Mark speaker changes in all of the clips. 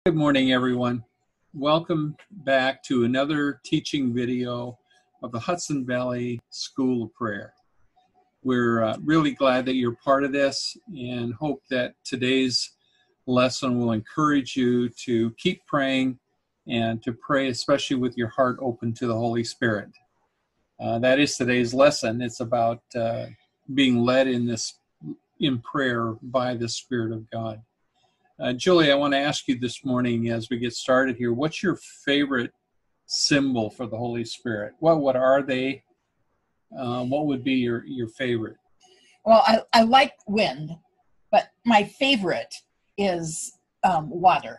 Speaker 1: Good morning, everyone. Welcome back to another teaching video of the Hudson Valley School of Prayer. We're really glad that you're part of this and hope that today's lesson will encourage you to keep praying and to pray especially with your heart open to the Holy Spirit. That is today's lesson. It's about being led in prayer by the Spirit of God. Julie, I want to ask you this morning as we get started here, what's your favorite symbol for the Holy Spirit? What are they? What would be your favorite?
Speaker 2: Well, I like wind, but my favorite is water.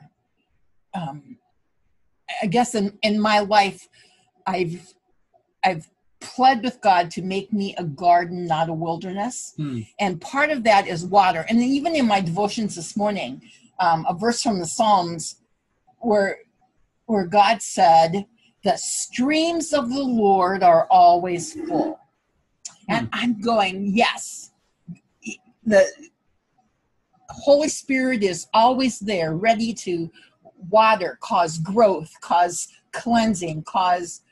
Speaker 2: I guess in my life, I've pled with God to make me a garden, not a wilderness. And part of that is water. And even in my devotions this morning, a verse from the Psalms where God said, "The streams of the Lord are always full." And I'm going, yes, the Holy Spirit is always there, ready to water, cause growth, cause cleansing, cause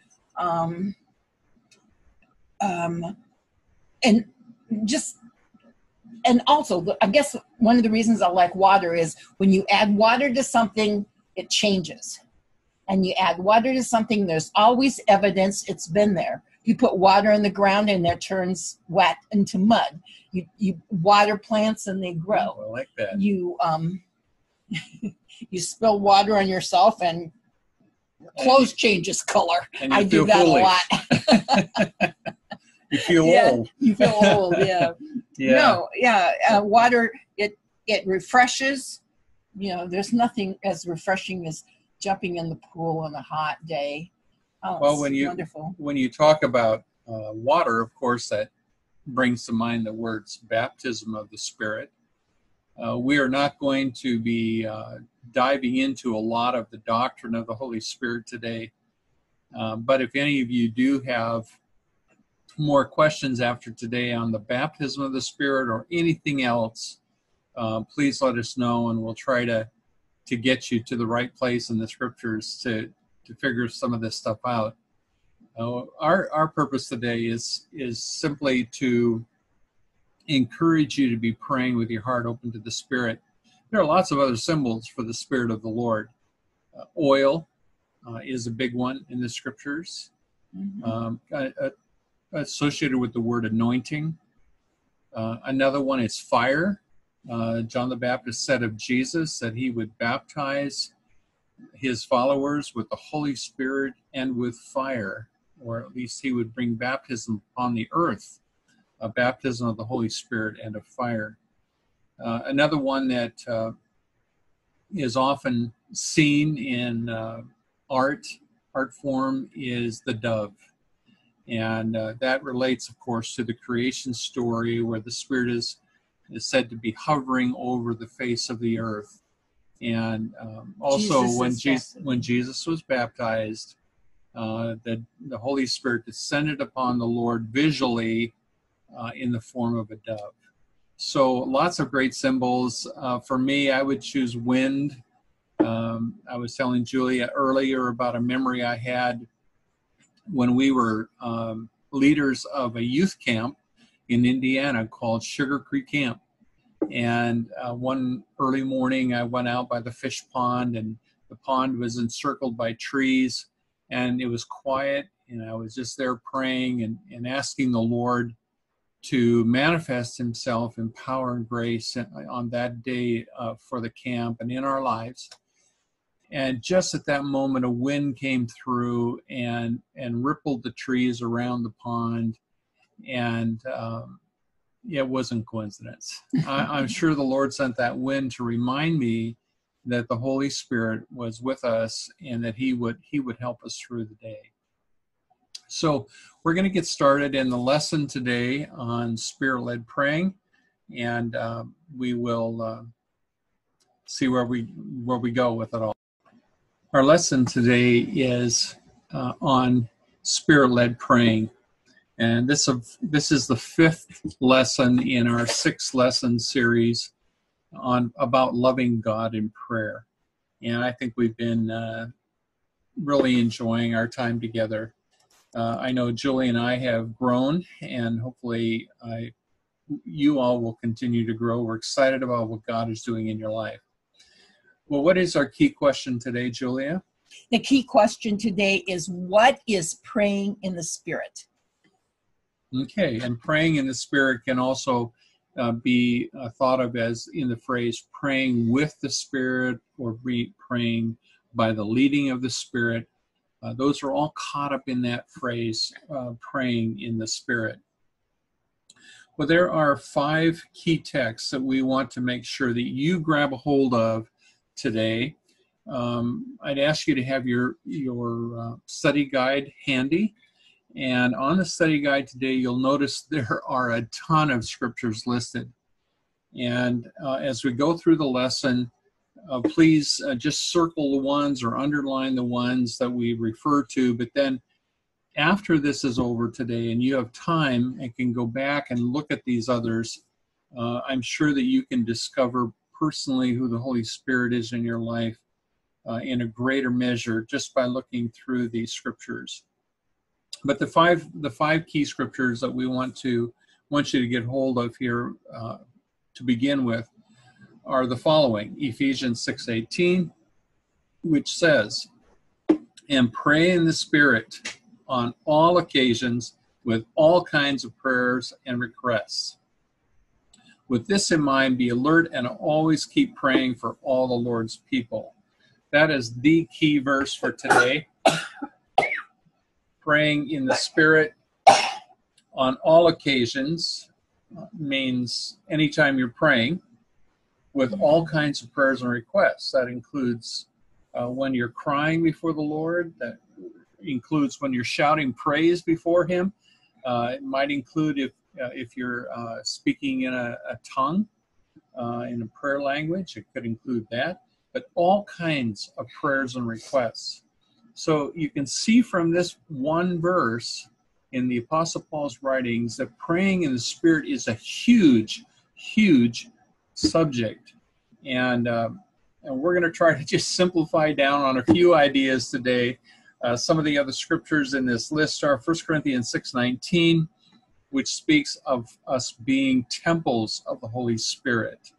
Speaker 2: and also, I guess one of the reasons I like water is when you add water to something, it changes. And you add water to something, there's always evidence it's been there. You put water in the ground and it turns wet into mud. You water plants and they grow.
Speaker 1: Oh, I like that.
Speaker 2: You you spill water on yourself and your clothes changes color. I do that a lot.
Speaker 1: You feel old.
Speaker 2: You feel old, yeah. Water, it refreshes. You know, there's nothing as refreshing as jumping in the pool on a hot day. Oh, well, wonderful.
Speaker 1: When you talk about water, of course, that brings to mind the words baptism of the Spirit. We are not going to be diving into a lot of the doctrine of the Holy Spirit today. But if any of you do have more questions after today on the baptism of the Spirit or anything else, please let us know, and we'll try to get you to the right place in the scriptures to figure some of this stuff out. Our purpose today is simply to encourage you to be praying with your heart open to the Spirit. There are lots of other symbols for the Spirit of the Lord. Oil is a big one in the scriptures. Associated with the word anointing. Another one is fire. John the Baptist said of Jesus that he would baptize his followers with the Holy Spirit and with fire, or at least he would bring baptism on the earth, a baptism of the Holy Spirit and of fire. Another one that is often seen in art form is the dove. And that relates, of course, to the creation story where the Spirit is said to be hovering over the face of the earth. And also when Jesus was baptized, the Holy Spirit descended upon the Lord visually in the form of a dove. So lots of great symbols. For me, I would choose wind. I was telling Julia earlier about a memory I had when we were leaders of a youth camp in Indiana called Sugar Creek Camp. And one early morning, I went out by the fish pond, and the pond was encircled by trees, and it was quiet, and I was just there praying and asking the Lord to manifest himself in power and grace on that day for the camp and in our lives. And just at that moment, a wind came through and rippled the trees around the pond. And it wasn't coincidence. I'm sure the Lord sent that wind to remind me that the Holy Spirit was with us and that he would help us through the day. So we're going to get started in the lesson today on Spirit-led praying. And we will see where we go with it all. Our lesson today is on Spirit-led praying, and this is the fifth lesson in our 6-lesson series about loving God in prayer. And I think we've been really enjoying our time together. I know Julie and I have grown, and hopefully you all will continue to grow. We're excited about what God is doing in your life. Well, what is our key question today, Julia?
Speaker 2: The key question today is, what is praying in the Spirit?
Speaker 1: Okay, and praying in the Spirit can also be thought of as in the phrase praying with the Spirit, or praying by the leading of the Spirit. Those are all caught up in that phrase, praying in the Spirit. Well, there are 5 key texts that we want to make sure that you grab a hold of today. I'd ask you to have your study guide handy. And on the study guide today, you'll notice there are a ton of scriptures listed. And as we go through the lesson, please just circle the ones or underline the ones that we refer to. But then after this is over today and you have time and can go back and look at these others, I'm sure that you can discover personally who the Holy Spirit is in your life in a greater measure just by looking through these scriptures. But the five key scriptures that we want you to get hold of here to begin with are the following: Ephesians 6:18, which says, "And pray in the Spirit on all occasions with all kinds of prayers and requests. With this in mind, be alert and always keep praying for all the Lord's people." That is the key verse for today. Praying in the Spirit on all occasions means anytime you're praying with all kinds of prayers and requests. That includes when you're crying before the Lord. That includes when you're shouting praise before Him. It might include if you're speaking in a tongue, in a prayer language. It could include that. But all kinds of prayers and requests. So you can see from this one verse in the Apostle Paul's writings that praying in the Spirit is a huge, huge subject. And we're going to try to just simplify down on a few ideas today. Some of the other scriptures in this list are 1 Corinthians 6:19, which speaks of us being temples of the Holy Spirit.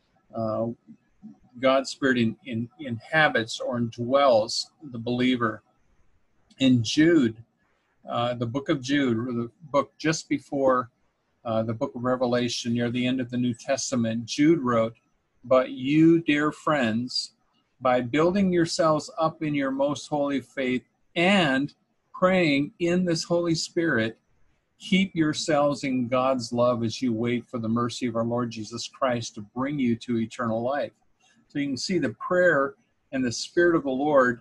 Speaker 1: God's Spirit inhabits or indwells the believer. In Jude, the book of Jude, or the book just before the book of Revelation, near the end of the New Testament, Jude wrote, "But you, dear friends, by building yourselves up in your most holy faith and praying in this Holy Spirit, keep yourselves in God's love as you wait for the mercy of our Lord Jesus Christ to bring you to eternal life." So you can see the prayer and the Spirit of the Lord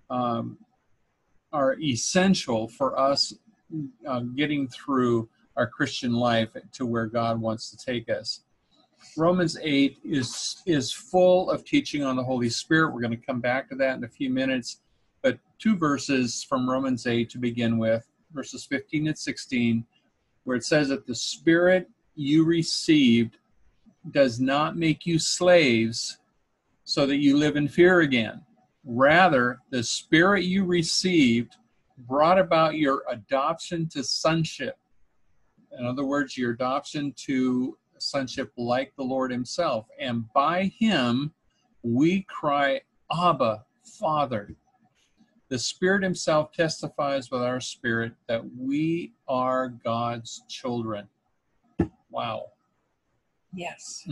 Speaker 1: are essential for us getting through our Christian life to where God wants to take us. Romans 8 is full of teaching on the Holy Spirit. We're going to come back to that in a few minutes. But 2 verses from Romans 8 to begin with, verses 15 and 16, where it says that the Spirit you received does not make you slaves so that you live in fear again. Rather, the Spirit you received brought about your adoption to sonship. In other words, your adoption to sonship like the Lord Himself. And by Him, we cry, "Abba, Father." The Spirit Himself testifies with our spirit that we are God's children. Wow.
Speaker 2: Yes.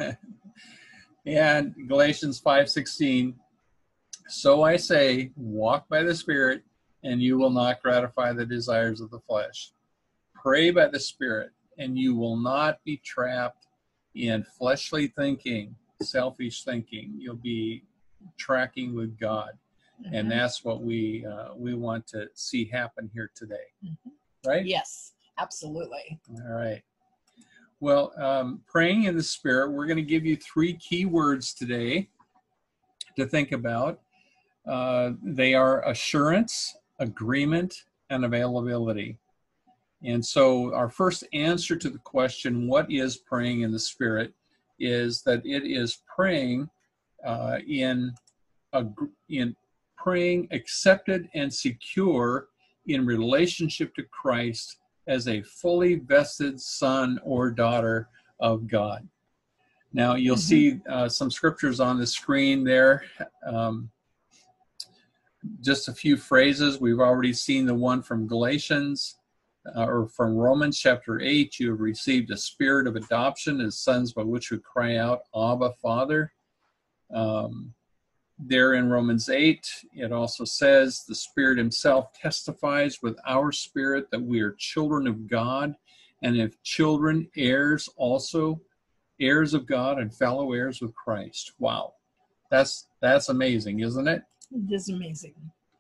Speaker 1: And Galatians 5:16, "So I say, walk by the Spirit, and you will not gratify the desires of the flesh. Pray by the Spirit, and you will not be trapped in fleshly thinking, selfish thinking." You'll be tracking with God. Mm-hmm. And that's what we want to see happen here today. Mm-hmm. Right?
Speaker 2: Yes, absolutely.
Speaker 1: All right. Well, praying in the Spirit, we're going to give you 3 key words today to think about. They are assurance, agreement, and availability. And so our first answer to the question, what is praying in the Spirit, is that it is praying in in praying, accepted and secure in relationship to Christ as a fully vested son or daughter of God. Now, you'll see some scriptures on the screen there. Just a few phrases. We've already seen the one from Galatians or from Romans chapter 8. You have received a spirit of adoption as sons by which we cry out, Abba, Father. There in Romans 8, it also says, the Spirit himself testifies with our spirit that we are children of God, and if children, heirs also, heirs of God and fellow heirs with Christ. Wow. That's amazing, isn't it?
Speaker 2: It is amazing.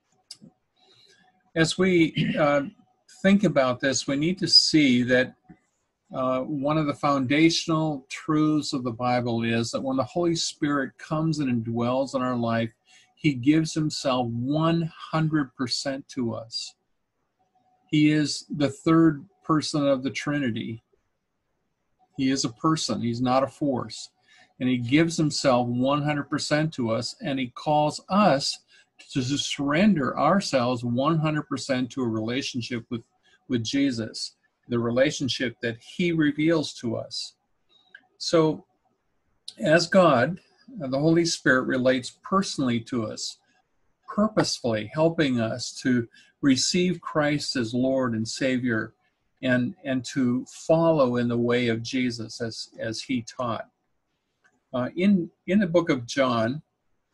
Speaker 1: As we think about this, we need to see that one of the foundational truths of the Bible is that when the Holy Spirit comes and indwells in our life, he gives himself 100% to us. He is the third person of the Trinity. He is a person. He's not a force. And he gives himself 100% to us, and he calls us to surrender ourselves 100% to a relationship with Jesus, the relationship that he reveals to us. So as God, the Holy Spirit relates personally to us, purposefully helping us to receive Christ as Lord and Savior and to follow in the way of Jesus as he taught. In the book of John,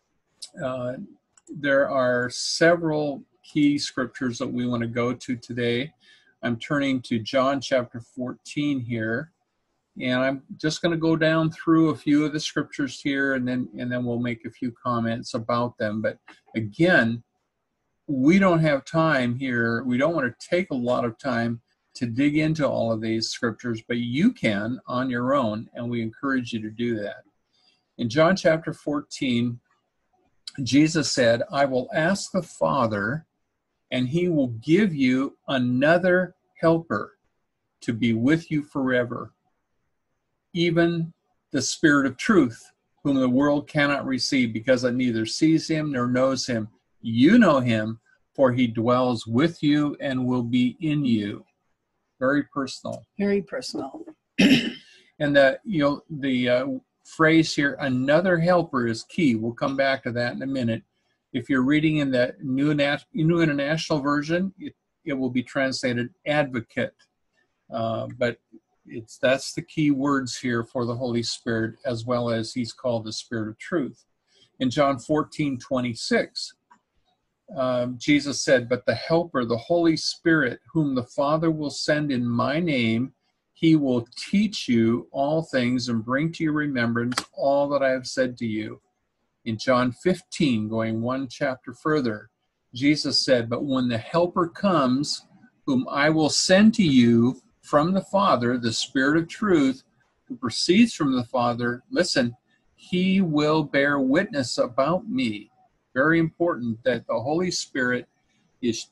Speaker 1: there are several key scriptures that we want to go to today. I'm turning to John chapter 14 here, and I'm just going to go down through a few of the scriptures here, and then we'll make a few comments about them. But again, we don't have time here. We don't want to take a lot of time to dig into all of these scriptures, but you can on your own, and we encourage you to do that. In John chapter 14, Jesus said, I will ask the Father, and he will give you another helper to be with you forever, even the Spirit of truth, whom the world cannot receive because it neither sees him nor knows him. You know him, for he dwells with you and will be in you. Very personal.
Speaker 2: Very personal.
Speaker 1: And the phrase here, another helper, is key. We'll come back to that in a minute. If you're reading in the New International Version, it will be translated advocate. But that's the key words here for the Holy Spirit, as well as he's called the Spirit of truth. In John 14:26, Jesus said, but the helper, the Holy Spirit, whom the Father will send in my name, he will teach you all things and bring to your remembrance all that I have said to you. In John 15, going one chapter further, Jesus said, but when the helper comes, whom I will send to you from the Father, the Spirit of truth, who proceeds from the Father, listen, he will bear witness about me. Very important that the Holy Spirit is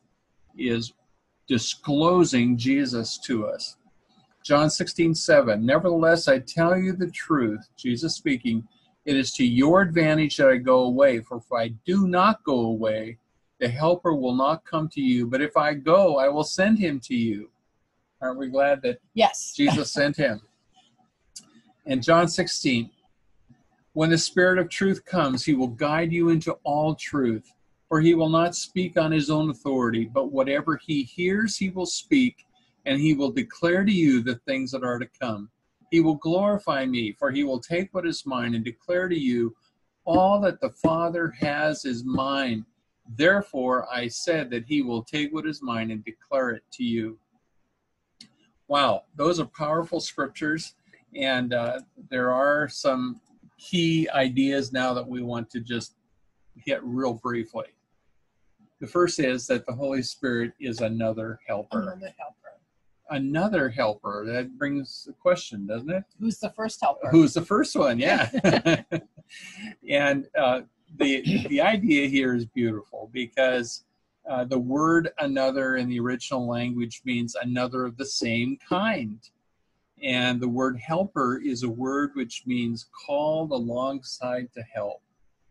Speaker 1: disclosing Jesus to us. John 16:7, nevertheless, I tell you the truth, Jesus speaking, it is to your advantage that I go away, for if I do not go away, the helper will not come to you, but if I go, I will send him to you. Aren't we glad that
Speaker 2: yes,
Speaker 1: Jesus sent him? In John 16, when the Spirit of truth comes, he will guide you into all truth, for he will not speak on his own authority, but whatever he hears, he will speak, and he will declare to you the things that are to come. He will glorify me, for he will take what is mine and declare to you all that the Father has is mine. Therefore, I said that he will take what is mine and declare it to you. Wow, those are powerful scriptures, and there are some key ideas now that we want to just hit real briefly. The first is that the Holy Spirit is another helper.
Speaker 2: Another helper.
Speaker 1: Another helper. That brings a question, doesn't it?
Speaker 2: Who's the first helper?
Speaker 1: Who's the first one? Yeah. And the idea here is beautiful because the word another in the original language means another of the same kind. And the word helper is a word which means called alongside to help.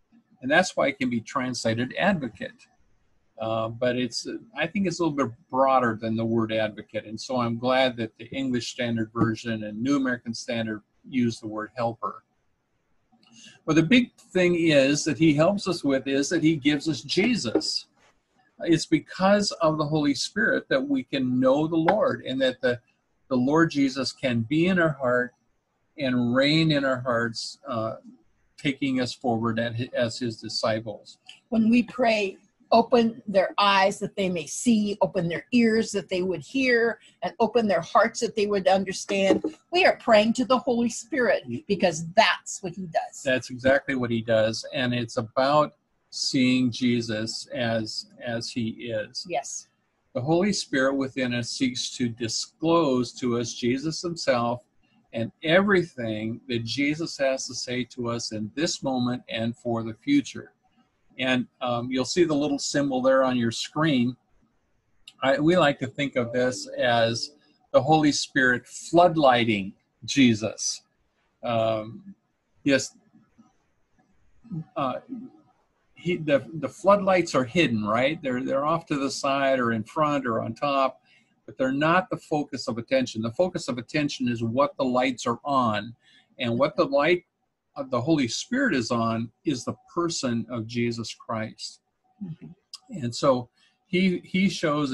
Speaker 1: And that's why it can be translated advocate. But I think it's a little bit broader than the word advocate. And so I'm glad that the English Standard Version and New American Standard use the word helper. But the big thing is that he helps us with is that he gives us Jesus. It's because of the Holy Spirit that we can know the Lord, and that the Lord Jesus can be in our heart and reign in our hearts, taking us forward as his disciples.
Speaker 2: When we pray, open their eyes that they may see, open their ears that they would hear, and open their hearts that they would understand, we are praying to the Holy Spirit, because that's what he does.
Speaker 1: That's exactly what he does. And it's about seeing Jesus as he is.
Speaker 2: Yes.
Speaker 1: The Holy Spirit within us seeks to disclose to us Jesus himself and everything that Jesus has to say to us in this moment and for the future. And you'll see the little symbol there on your screen. We like to think of this as the Holy Spirit floodlighting Jesus. Yes, the floodlights are hidden, right? They're off to the side or in front or on top, but they're not the focus of attention. The focus of attention is what the lights are on, and what the light of the Holy Spirit is on is the person of Jesus Christ. Mm-hmm. And so he shows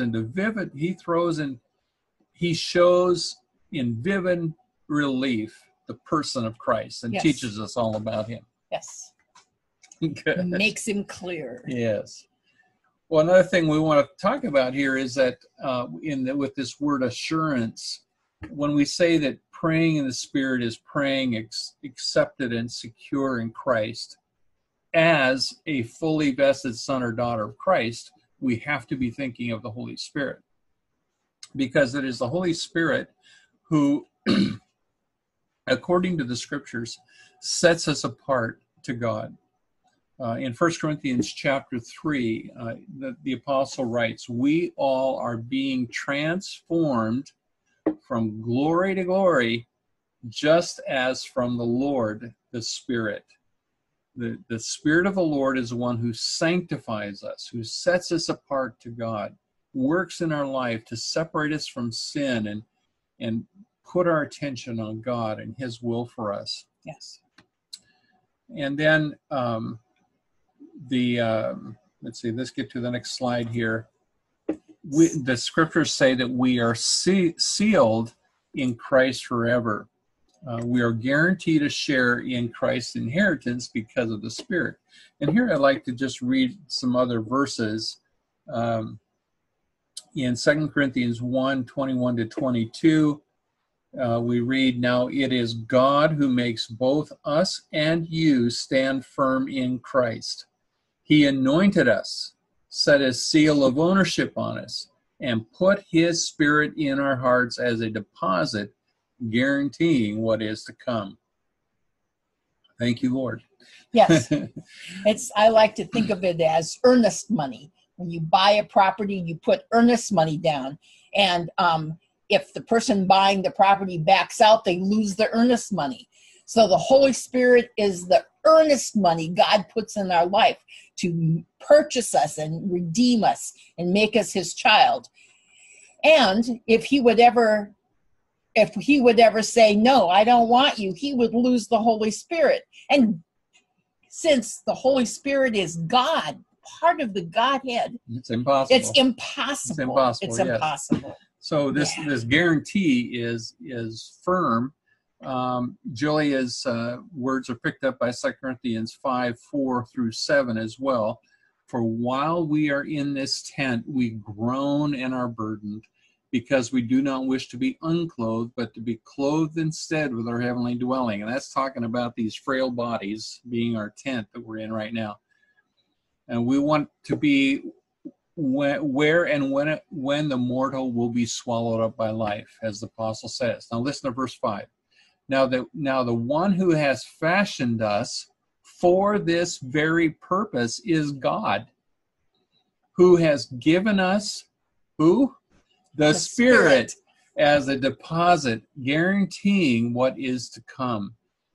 Speaker 1: in vivid relief the person of Christ, and teaches us all about him.
Speaker 2: Yes.
Speaker 1: Good.
Speaker 2: Makes him clear.
Speaker 1: Yes. Well, another thing we want to talk about here is that with this word assurance, when we say that praying in the Spirit is praying accepted and secure in Christ as a fully vested son or daughter of Christ, we have to be thinking of the Holy Spirit, because it is the Holy Spirit who, according to the Scriptures, sets us apart to God. In 1 Corinthians chapter 3, the apostle writes, "We all are being transformed from glory to glory, just as from the Lord, the Spirit." The Spirit of the Lord is the one who sanctifies us, who sets us apart to God, works in our life to separate us from sin and put our attention on God and his will for us.
Speaker 2: Yes.
Speaker 1: And then let's see, let's get to the next slide here. The Scriptures say that we are sealed in Christ forever. We are guaranteed a share in Christ's inheritance because of the Spirit. And here I'd like to just read some other verses. In 2 Corinthians 1, 21 to 22, we read, "Now it is God who makes both us and you stand firm in Christ. He anointed us, set a seal of ownership on us, and put his Spirit in our hearts as a deposit, guaranteeing what is to come." Thank you, Lord.
Speaker 2: Yes. I like to think of it as earnest money. When you buy a property, you put earnest money down. And if the person buying the property backs out, they lose the earnest money. So the Holy Spirit is the earnest money God puts in our life to purchase us and redeem us and make us his child. And if he would ever say, "No, I don't want you," he would lose the Holy Spirit. And since the Holy Spirit is God, part of the Godhead,
Speaker 1: it's impossible.
Speaker 2: It's impossible.
Speaker 1: So this guarantee is firm. Julia's words are picked up by 2 Corinthians 5, 4 through 7 as well. "For while we are in this tent, we groan and are burdened, because we do not wish to be unclothed, but to be clothed instead with our heavenly dwelling." And that's talking about these frail bodies being our tent that we're in right now. And we want to be where and when the mortal will be swallowed up by life, as the apostle says. Now listen to verse 5. Now the one who has fashioned us for this very purpose is God, who has given us, who? The Spirit as a deposit, guaranteeing what is to come.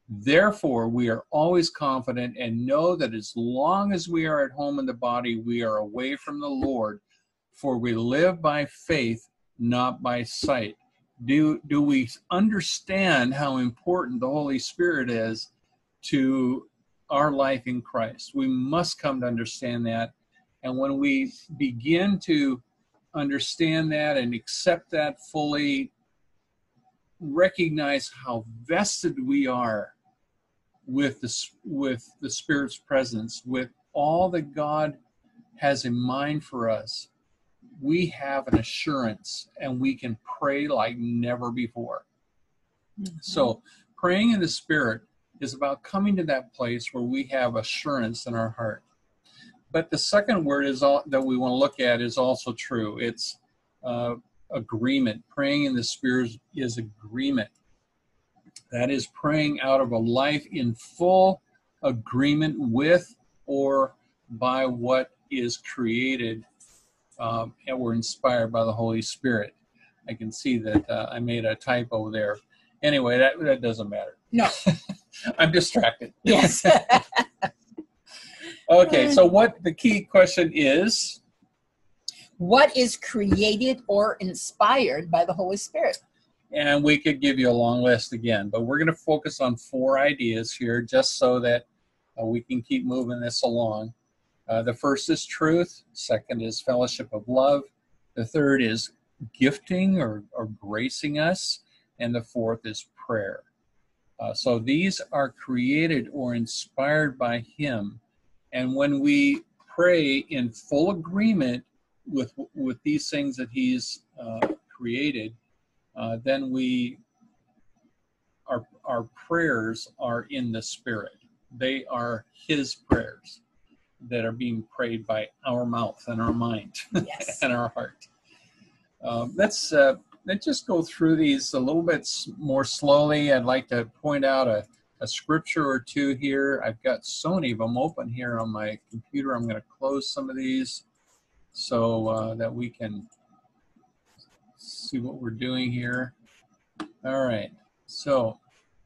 Speaker 1: Therefore, we are always confident and know that as long as we are at home in the body, we are away from the Lord, for we live by faith, not by sight. Do we understand how important the Holy Spirit is to our life in Christ? We must come to understand that. And when we begin to understand that and accept that fully, recognize how vested we are with the Spirit's presence, with all that God has in mind for us, we have an assurance and we can pray like never before. Mm-hmm. So praying in the Spirit is about coming to that place where we have assurance in our heart. But the second word that we want to look at is also true. It's agreement. Praying in the Spirit is agreement. That is praying out of a life in full agreement with or by what is created and were inspired by the Holy Spirit. I can see that I made a typo there. Anyway, that doesn't matter.
Speaker 2: No.
Speaker 1: I'm distracted.
Speaker 2: Yes.
Speaker 1: Okay, so what the key question is?
Speaker 2: What is created or inspired by the Holy Spirit?
Speaker 1: And we could give you a long list again, but we're going to focus on 4 ideas here just so that we can keep moving this along. The first is truth. Second is fellowship of love. The third is gifting or gracing us. And the fourth is prayer. So these are created or inspired by Him. And when we pray in full agreement with these things that He's created, then our prayers are in the Spirit. They are His prayers that are being prayed by our mouth and our mind. Yes. And our heart. Let's just go through these a little bit more slowly. I'd like to point out a scripture or two here. I've got so many of them open here on my computer. I'm going to close some of these so that we can see what we're doing here. All right. So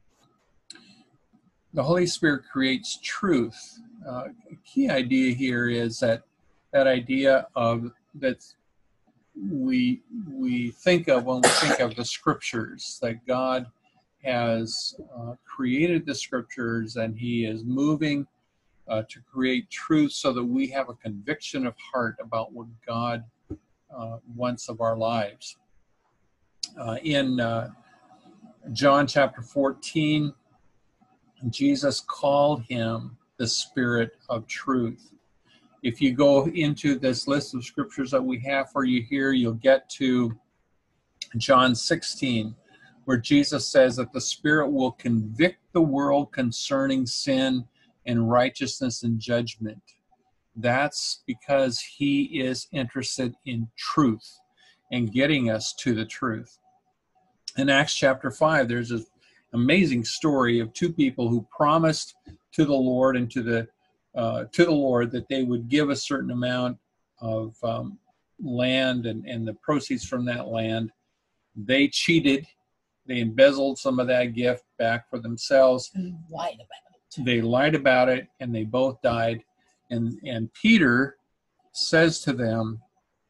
Speaker 1: the Holy Spirit creates truth. A key idea here is that idea of that we think of when we think of the Scriptures, that God has created the Scriptures and He is moving to create truth so that we have a conviction of heart about what God wants of our lives. In John chapter 14, Jesus called Him the Spirit of truth. If you go into this list of scriptures that we have for you here, you'll get to John 16, where Jesus says that the Spirit will convict the world concerning sin and righteousness and judgment. That's because He is interested in truth and getting us to the truth. In Acts chapter 5, there's an amazing story of 2 people who promised to the Lord and to the Lord that they would give a certain amount of land and the proceeds from that land. They cheated. They embezzled some of that gift back for themselves.
Speaker 2: And lied about it.
Speaker 1: They lied about it, and they both died. And Peter says to them,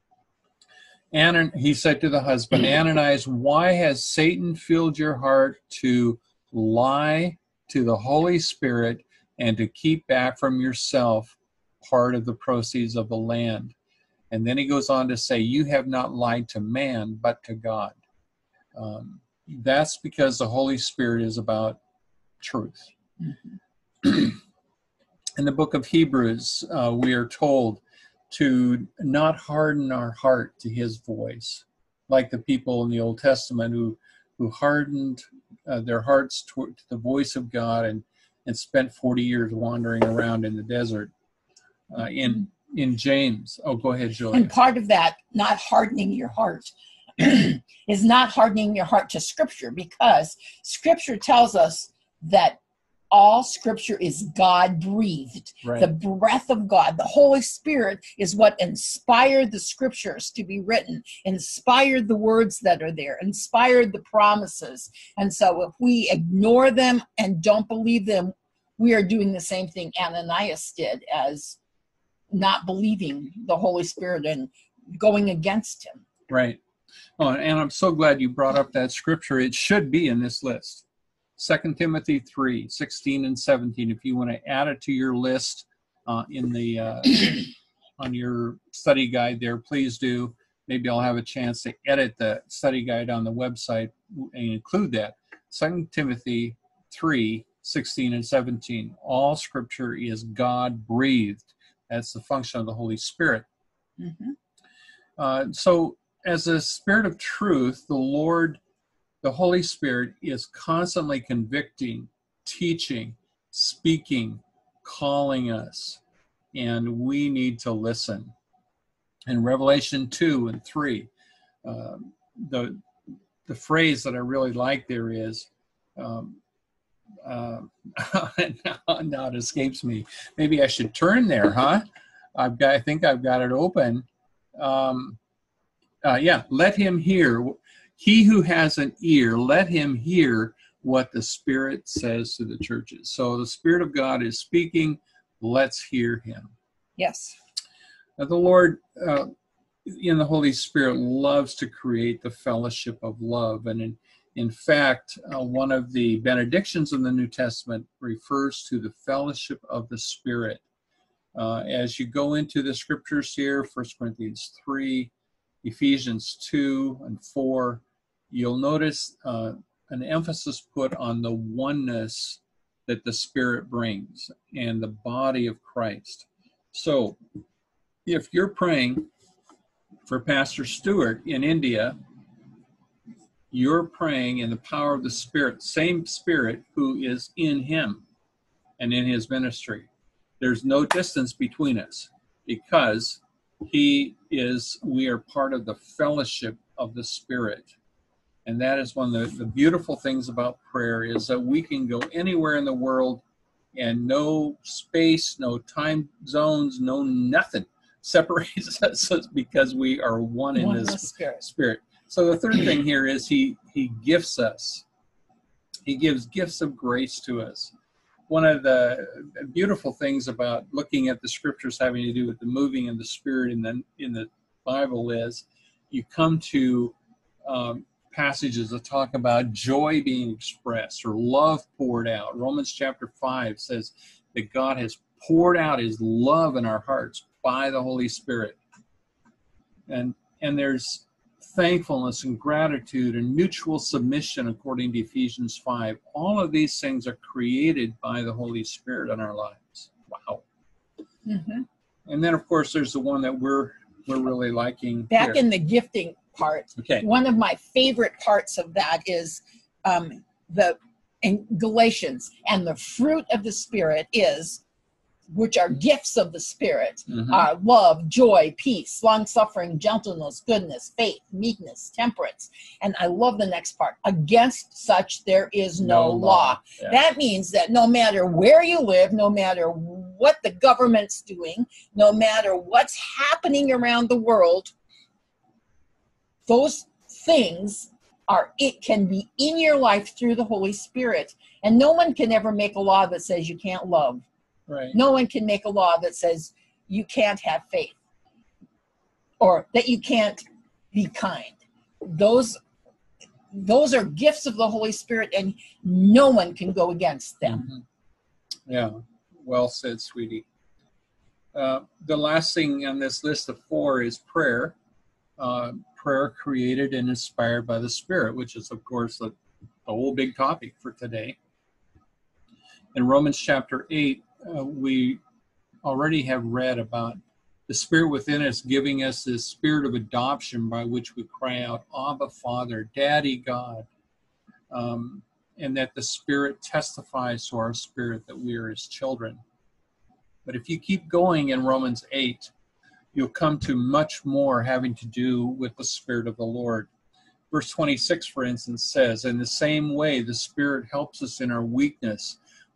Speaker 1: he said to the husband, Ananias, why has Satan filled your heart to lie to the Holy Spirit and to keep back from yourself part of the proceeds of the land? And then he goes on to say, you have not lied to man, but to God. That's because the Holy Spirit is about truth. Mm-hmm. In the book of Hebrews, we are told to not harden our heart to His voice, like the people in the Old Testament who hardened their hearts to the voice of God and spent 40 years wandering around in the desert. In James, go ahead, Julia.
Speaker 2: And part of that, not hardening your heart, is not hardening your heart to Scripture, because Scripture tells us that all scripture is God-breathed.
Speaker 1: Right.
Speaker 2: The breath of God, the Holy Spirit is what inspired the scriptures to be written, inspired the words that are there, inspired the promises. And so if we ignore them and don't believe them, we are doing the same thing Ananias did, as not believing the Holy Spirit and going against him.
Speaker 1: Right. Oh, and I'm so glad you brought up that scripture. It should be in this list. 2 Timothy 3, 16 and 17. If you want to add it to your list in the on your study guide there, please do. Maybe I'll have a chance to edit the study guide on the website and include that. 2 Timothy 3, 16 and 17. All scripture is God-breathed. That's the function of the Holy Spirit. Mm-hmm. So as a spirit of truth, the Holy Spirit is constantly convicting, teaching, speaking, calling us, and we need to listen. In Revelation 2 and 3, the phrase that I really like there is, now it escapes me. Maybe I should turn there, huh? I think I've got it open. Let him hear. He who has an ear, let him hear what the Spirit says to the churches. So the Spirit of God is speaking. Let's hear him.
Speaker 2: Yes.
Speaker 1: Now, the Lord, in the Holy Spirit, loves to create the fellowship of love. And in fact, one of the benedictions in the New Testament refers to the fellowship of the Spirit. As you go into the scriptures here, 1 Corinthians 3, Ephesians 2 and 4, you'll notice an emphasis put on the oneness that the Spirit brings and the body of Christ. So if you're praying for Pastor Stewart in India, you're praying in the power of the Spirit, same Spirit who is in him and in his ministry. There's no distance between us because we are part of the fellowship of the Spirit. And that is one of the beautiful things about prayer, is that we can go anywhere in the world and no space, no time zones, no nothing separates us because we are one in this Spirit. So the third thing here is he gifts us. He gives gifts of grace to us. One of the beautiful things about looking at the scriptures having to do with the moving of the Spirit in the Bible is you come to passages that talk about joy being expressed or love poured out. Romans chapter 5 says that God has poured out his love in our hearts by the Holy Spirit. And there's thankfulness and gratitude and mutual submission according to Ephesians 5. All of these things are created by the Holy Spirit in our lives. Wow. Mm-hmm. And then, of course, there's the one that we're really liking
Speaker 2: back
Speaker 1: here.
Speaker 2: In the gifting part.
Speaker 1: Okay.
Speaker 2: One of my favorite parts of that is in Galatians, and the fruit of the Spirit is, which are gifts of the Spirit, are love, joy, peace, long-suffering, gentleness, goodness, faith, meekness, temperance. And I love the next part. Against such there is no law.
Speaker 1: Yeah.
Speaker 2: That means that no matter where you live, no matter what the government's doing, no matter what's happening around the world, those things it can be in your life through the Holy Spirit. And no one can ever make a law that says you can't love.
Speaker 1: Right.
Speaker 2: No one can make a law that says you can't have faith or that you can't be kind. Those are gifts of the Holy Spirit, and no one can go against them.
Speaker 1: Mm-hmm. Yeah, well said, sweetie. The last thing on this list of 4 is prayer. Prayer created and inspired by the Spirit, which is, of course, the whole big topic for today. In Romans chapter 8, we already have read about the Spirit within us giving us this spirit of adoption by which we cry out, Abba, Father, Daddy, God, and that the Spirit testifies to our spirit that we are his children. But if you keep going in Romans 8, you'll come to much more having to do with the Spirit of the Lord. Verse 26, for instance, says, in the same way, the Spirit helps us in our weakness.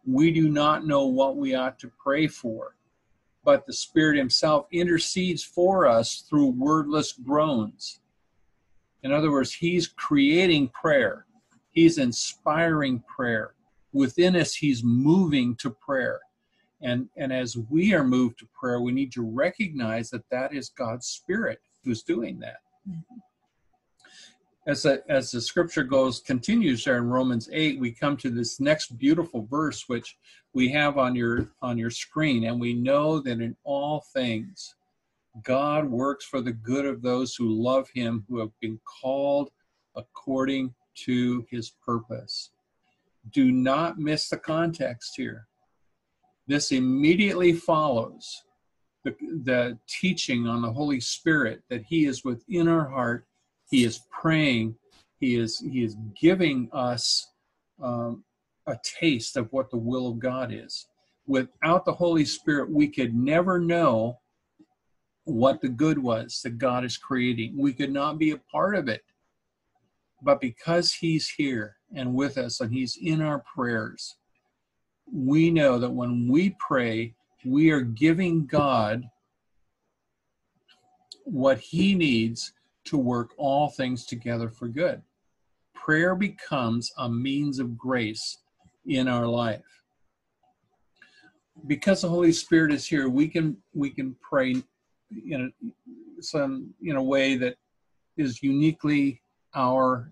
Speaker 1: we do not know what we ought to pray for, but the Spirit himself intercedes for us through wordless groans. In other words, he's creating prayer. He's inspiring prayer. Within us, he's moving to prayer. And as we are moved to prayer, we need to recognize that that is God's Spirit who's doing that. Mm-hmm. As the scripture continues there in Romans 8, we come to this next beautiful verse, which we have on your screen. And we know that in all things, God works for the good of those who love him, who have been called according to his purpose. Do not miss the context here. This immediately follows the teaching on the Holy Spirit, that he is within our heart. He is praying. He is giving us a taste of what the will of God is. Without the Holy Spirit, we could never know what the good was that God is creating. We could not be a part of it. But because he's here and with us and he's in our prayers, we know that when we pray, we are giving God what he needs to work all things together for good. Prayer becomes a means of grace in our life. Because the Holy Spirit is here, we can pray in a way that is uniquely ours.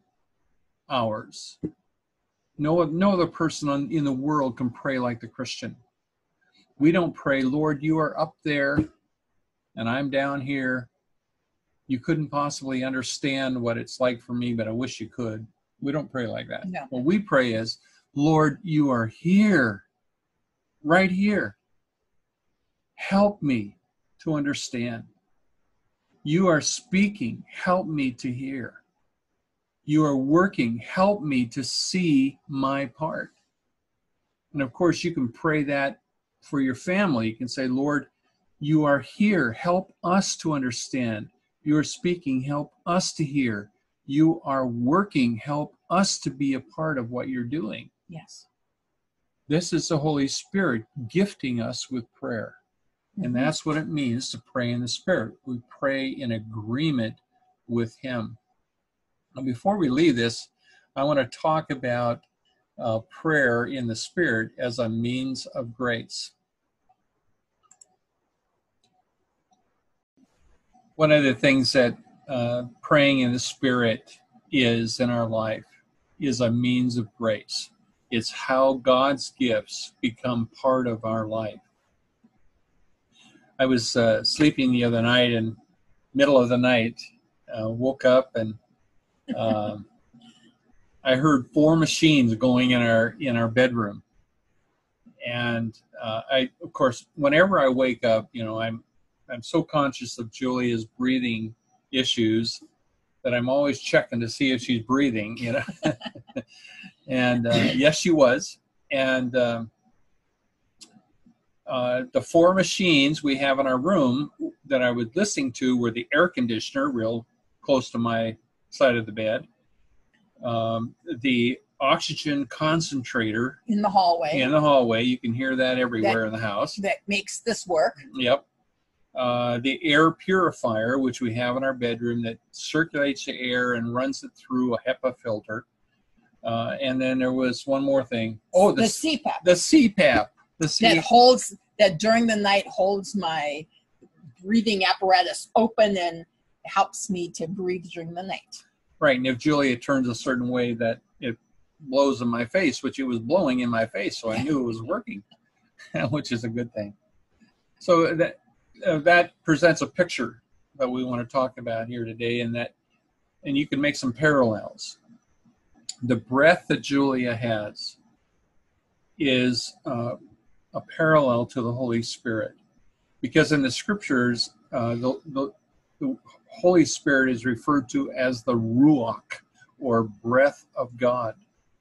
Speaker 1: No other person in the world can pray like the Christian. We don't pray, Lord, you are up there and I'm down here. You couldn't possibly understand what it's like for me, but I wish you could. We don't pray like that. No. What we pray is, Lord, you are here, right here. Help me to understand. You are speaking. Help me to hear. You are working. Help me to see my part. And of course, you can pray that for your family. You can say, Lord, you are here. Help us to understand. You are speaking. Help us to hear. You are working. Help us to be a part of what you're doing. Yes. This is the Holy Spirit gifting us with prayer. Mm-hmm. And that's what it means to pray in the Spirit. We pray in agreement with him. Now, before we leave this, I want to talk about prayer in the Spirit as a means of grace. One of the things that praying in the Spirit is in our life is a means of grace. It's how God's gifts become part of our life. I was sleeping the other night, and middle of the night, woke up and I heard 4 machines going in our bedroom. And of course, whenever I wake up, I'm so conscious of Julia's breathing issues that I'm always checking to see if she's breathing, And yes, she was. And the 4 machines we have in our room that I was listening to were the air conditioner, real close to my side of the bed, the oxygen concentrator
Speaker 2: in the hallway.
Speaker 1: You can hear that everywhere in the house.
Speaker 2: That makes this work.
Speaker 1: Yep. The air purifier, which we have in our bedroom, that circulates the air and runs it through a HEPA filter. And then there was one more thing. Oh, the CPAP. The CPAP.
Speaker 2: That during the night holds my breathing apparatus open and helps me to breathe during the night.
Speaker 1: Right. And if Julia turns a certain way, that it blows in my face, which it was blowing in my face, so I knew it was working, which is a good thing. So that presents a picture that we want to talk about here today, and you can make some parallels. The breath that Julia has is a parallel to the Holy Spirit, because in the scriptures, the Holy Spirit is referred to as the Ruach, or breath of God.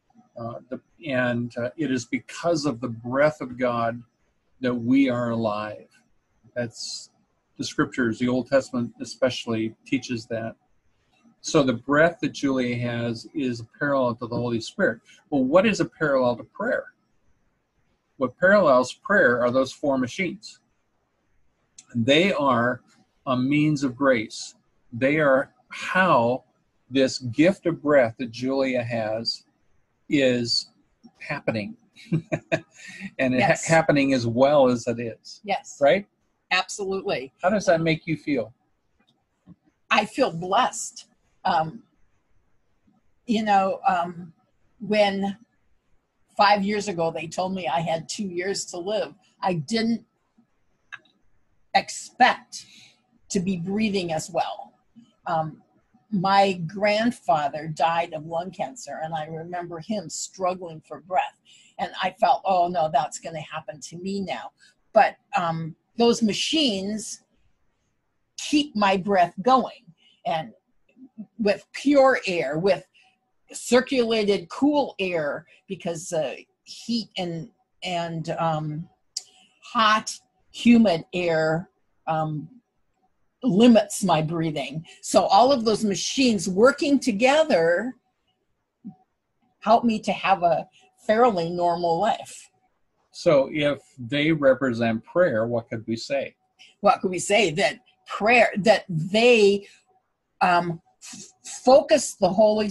Speaker 1: It is because of the breath of God that we are alive. That's the scriptures, the Old Testament especially teaches that. So the breath that Julia has is a parallel to the Holy Spirit. Well, what is a parallel to prayer? what parallels prayer are those four machines. They are a means of grace. They are how this gift of breath that Julia has is happening. And
Speaker 2: Yes.
Speaker 1: happening as well as it is.
Speaker 2: Yes.
Speaker 1: Right?
Speaker 2: Absolutely.
Speaker 1: How does that make you feel?
Speaker 2: I feel blessed. When 5 years ago they told me I had 2 years to live, I didn't expect to be breathing as well. My grandfather died of lung cancer, and I remember him struggling for breath. And I felt, oh no, that's going to happen to me now. But those machines keep my breath going, and with pure air, with circulated cool air, because heat and hot, humid air limits my breathing. So all of those machines working together help me to have a fairly normal life.
Speaker 1: So if they represent prayer, what could we say?
Speaker 2: What could we say? That prayer, that they focus the Holy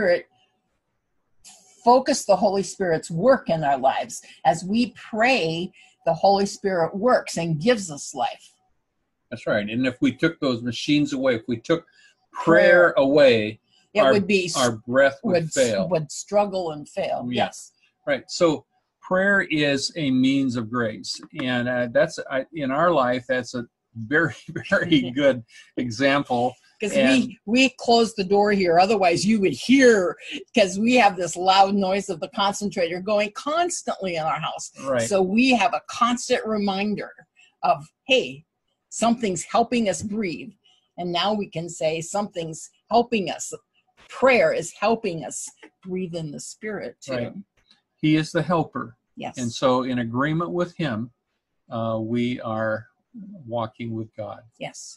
Speaker 2: Spirit's work in our lives. As we pray, the Holy Spirit works and gives us life.
Speaker 1: That's right. And if we took those machines away, if we took prayer away, our breath would fail.
Speaker 2: Would struggle and fail.
Speaker 1: Yeah.
Speaker 2: Yes.
Speaker 1: Right. So prayer is a means of grace. And that's in our life, that's a very, very good example.
Speaker 2: Because we closed the door here. Otherwise, you would hear, because we have this loud noise of the concentrator going constantly in our house.
Speaker 1: Right.
Speaker 2: So we have a constant reminder of, hey, something's helping us breathe. And now we can say something's helping us. Prayer is helping us breathe in the Spirit too.
Speaker 1: Right. He is the helper.
Speaker 2: Yes.
Speaker 1: And so in agreement with him, we are walking with God.
Speaker 2: Yes.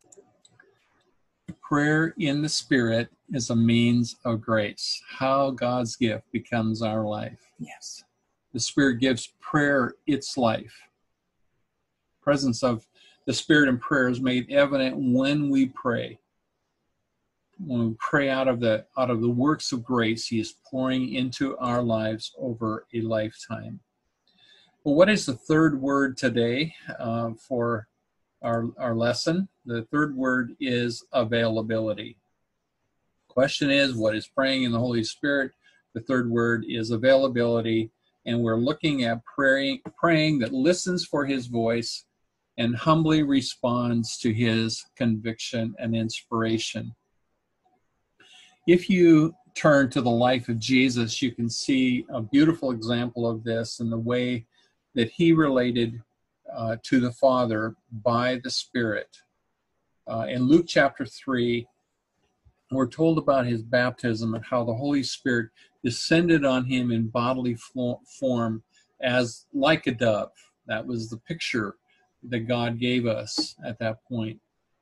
Speaker 1: Prayer in the Spirit is a means of grace. How God's gift becomes our life.
Speaker 2: Yes.
Speaker 1: The Spirit gives prayer its life. Presence of the Spirit in prayer is made evident when we pray. When we pray out of the works of grace He is pouring into our lives over a lifetime. Well, what is the third word today for our lesson? The third word is availability. Question is, what is praying in the Holy Spirit? The third word is availability, and we're looking at praying that listens for His voice and humbly responds to His conviction and inspiration. If you turn to the life of Jesus, you can see a beautiful example of this in the way that He related to the Father by the Spirit. In Luke chapter 3, we're told about His baptism and how the Holy Spirit descended on Him in bodily form as like a dove. That was the picture that God gave us at that point.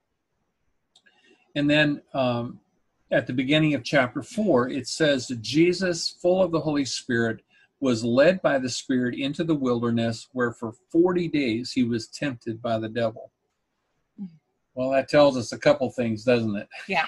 Speaker 1: And then at the beginning of chapter 4, it says that Jesus, full of the Holy Spirit, was led by the Spirit into the wilderness, where for 40 days He was tempted by the devil. Well, that tells us a couple things, doesn't it?
Speaker 2: Yeah.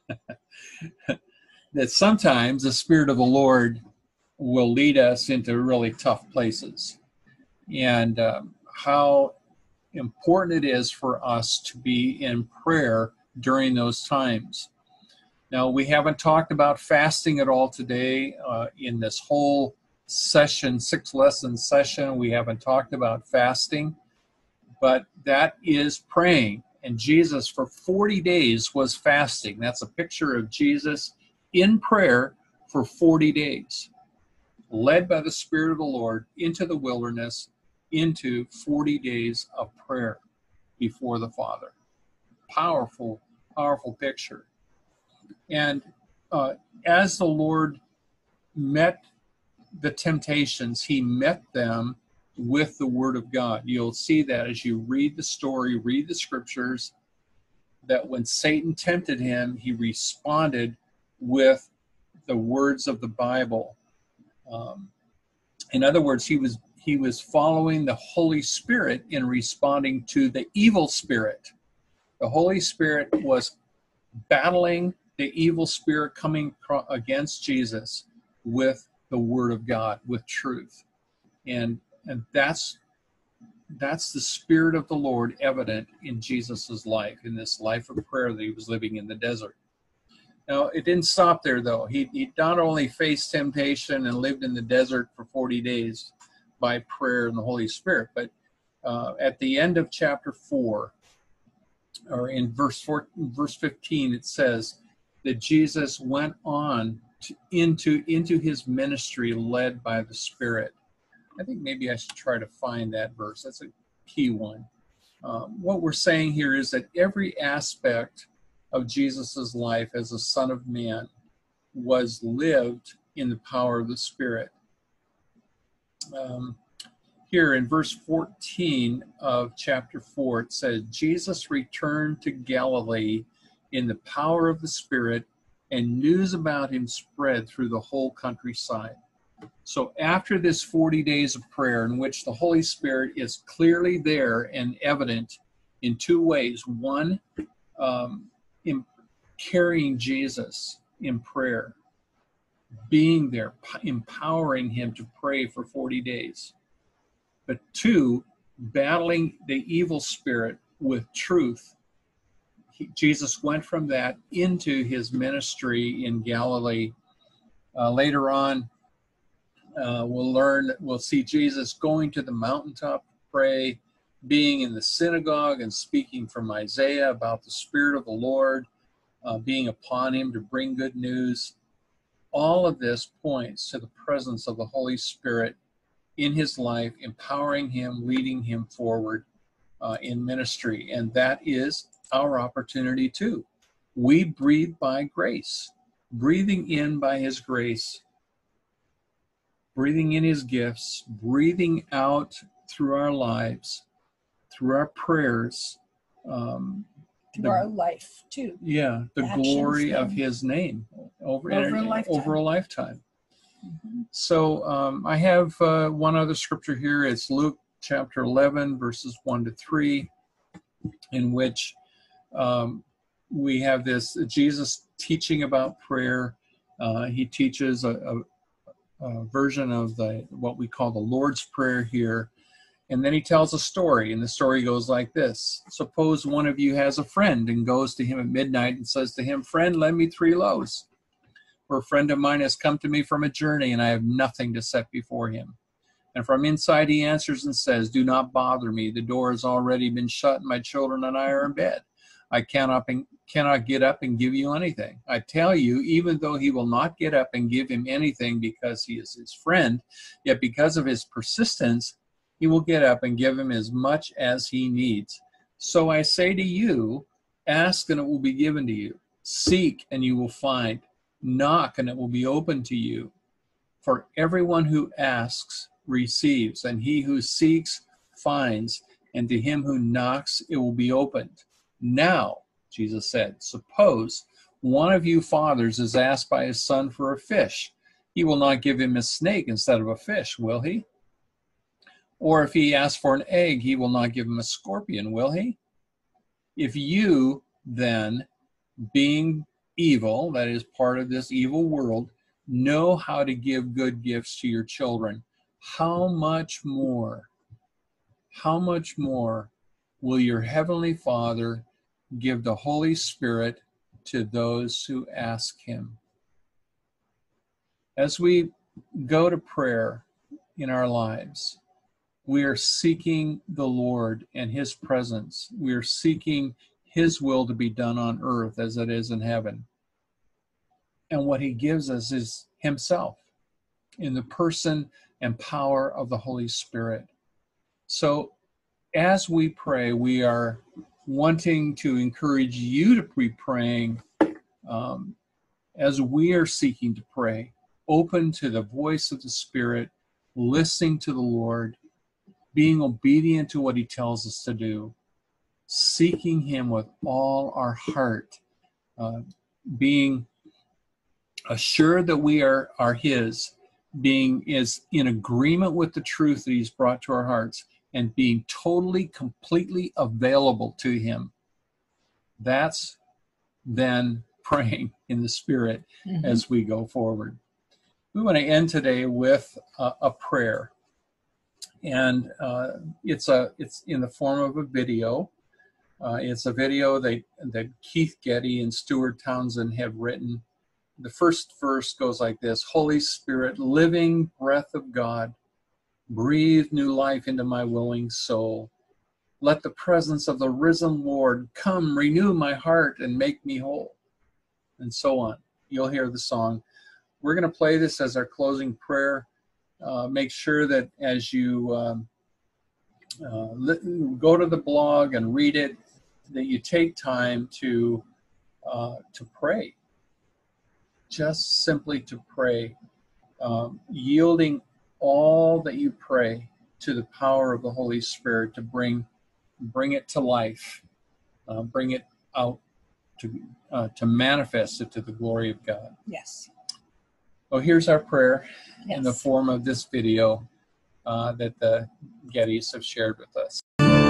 Speaker 1: That sometimes the Spirit of the Lord will lead us into really tough places. And how important it is for us to be in prayer during those times. Now, we haven't talked about fasting at all today in this whole session, 6-lesson session. We haven't talked about fasting, but that is praying. And Jesus for 40 days was fasting. That's a picture of Jesus in prayer for 40 days, led by the Spirit of the Lord into the wilderness, into 40 days of prayer before the Father. Powerful, powerful picture. And as the Lord met the temptations, He met them with the Word of God. You'll see that as you read the story, read the scriptures, that when Satan tempted Him, He responded with the words of the Bible. In other words, he he was following the Holy Spirit in responding to the evil spirit. The Holy Spirit was battling the evil spirit coming against Jesus with the Word of God, with truth. And that's the Spirit of the Lord evident in Jesus's life, in this life of prayer that he was living in the desert. Now, it didn't stop there, though. He not only faced temptation and lived in the desert for 40 days by prayer and the Holy Spirit, but at the end of chapter 4, or in verse 15, it says that Jesus went on into his ministry led by the Spirit. I think maybe I should try to find that verse. That's a key one. What we're saying here is that every aspect of Jesus's life as a Son of Man was lived in the power of the Spirit. Here in verse 14 of chapter 4, it says, Jesus returned to Galilee in the power of the Spirit, and news about him spread through the whole countryside. So after this 40 days of prayer, in which the Holy Spirit is clearly there and evident in two ways. One, in carrying Jesus in prayer, being there, empowering him to pray for 40 days. But two, battling the evil spirit with truth. Jesus went from that into his ministry in Galilee. Later on, we'll see Jesus going to the mountaintop to pray, being in the synagogue and speaking from Isaiah about the Spirit of the Lord being upon him to bring good news. All of this points to the presence of the Holy Spirit in his life, empowering him, leading him forward in ministry. And that is our opportunity too. We breathe by grace, breathing in by his grace, breathing in his gifts, breathing out through our lives, through our prayers.
Speaker 2: Through our life too.
Speaker 1: Yeah, the glory of his name over a lifetime. Mm-hmm. So I have one other scripture here. It's Luke chapter 11, verses 1 to 3, in which we have this Jesus teaching about prayer. He teaches a version of what we call the Lord's Prayer here. And then he tells a story, and the story goes like this. Suppose one of you has a friend and goes to him at midnight and says to him, "Friend, lend me 3 loaves. For a friend of mine has come to me from a journey, and I have nothing to set before him." And from inside he answers and says, "Do not bother me. The door has already been shut, and my children and I are in bed. I cannot get up and give you anything. I tell you, even though he will not get up and give him anything because he is his friend, yet because of his persistence, he will get up and give him as much as he needs. So I say to you, ask and it will be given to you. Seek and you will find. Knock and it will be opened to you. For everyone who asks receives, and he who seeks finds, and to him who knocks it will be opened. Now, Jesus said, suppose one of you fathers is asked by his son for a fish. He will not give him a snake instead of a fish, will he? Or if he asks for an egg, he will not give him a scorpion, will he? If you then, being evil, that is part of this evil world, know how to give good gifts to your children, how much more will your heavenly Father give the Holy Spirit to those who ask him? As we go to prayer in our lives, we are seeking the Lord and his presence. We are seeking his will to be done on earth as it is in heaven. And what he gives us is himself in the person and power of the Holy Spirit. So as we pray, we are wanting to encourage you to be praying as we are seeking to pray, open to the voice of the Spirit, listening to the Lord, being obedient to what he tells us to do, seeking him with all our heart, being assured that we are his, is in agreement with the truth that he's brought to our hearts and being totally, completely available to him. That's then praying in the Spirit as we go forward. We want to end today with a prayer. And it's in the form of a video. It's a video that Keith Getty and Stuart Townsend have written. The first verse goes like this: Holy Spirit, living breath of God, breathe new life into my willing soul. Let the presence of the risen Lord come, renew my heart, and make me whole. And so on. You'll hear the song. We're going to play this as our closing prayer. Make sure that as you go to the blog and read it, that you take time to pray. Just simply to pray, yielding all that you pray to the power of the Holy Spirit to bring it to life, bring it out to manifest it to the glory of God.
Speaker 2: Yes.
Speaker 1: Well, here's our prayer in the form of this video that the Gettys have shared with us.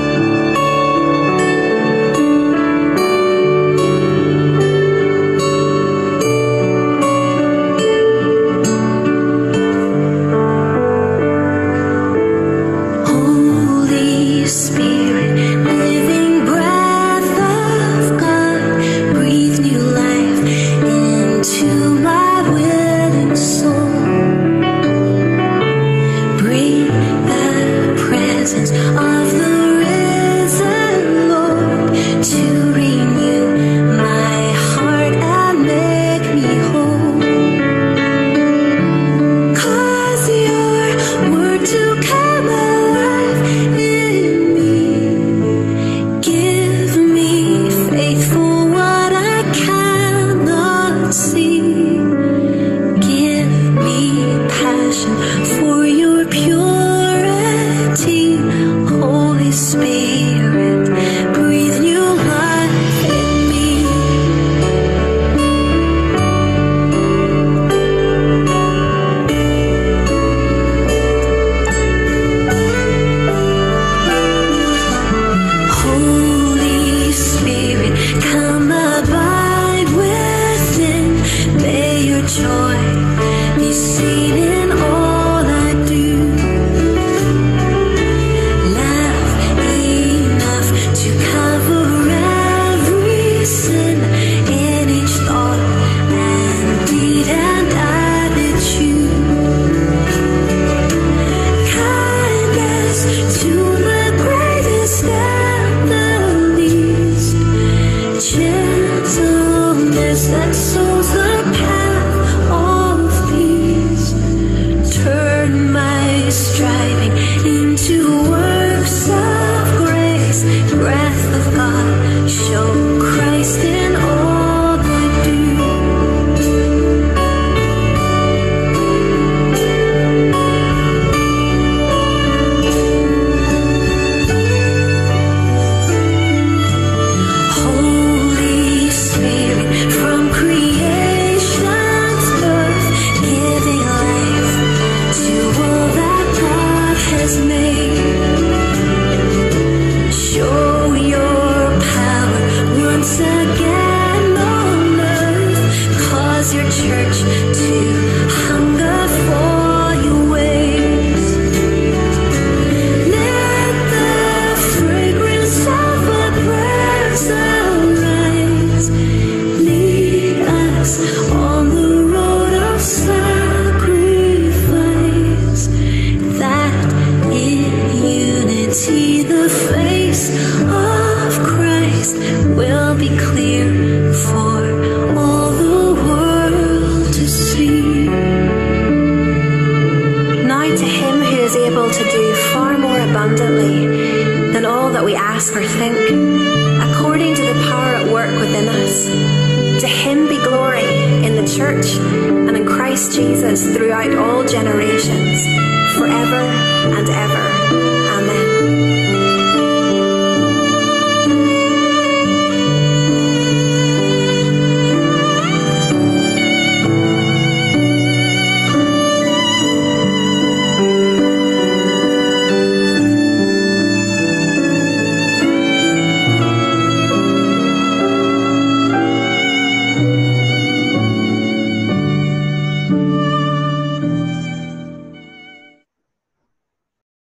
Speaker 3: Jesus throughout all generations, forever and ever. Amen.